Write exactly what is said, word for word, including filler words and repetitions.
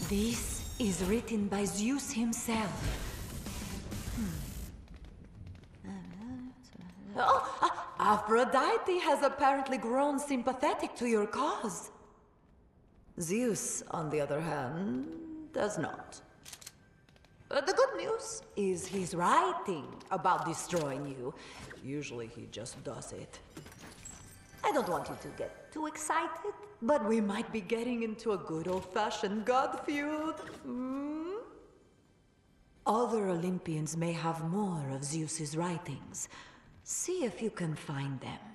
This is written by Zeus himself. Hmm. Oh, Aphrodite has apparently grown sympathetic to your cause. Zeus, on the other hand, does not. Uh, the good news is he's writing about destroying you. Usually he just does it. I don't want you to get too excited, but we might be getting into a good old-fashioned god feud. Hmm? Other Olympians may have more of Zeus's writings. See if you can find them.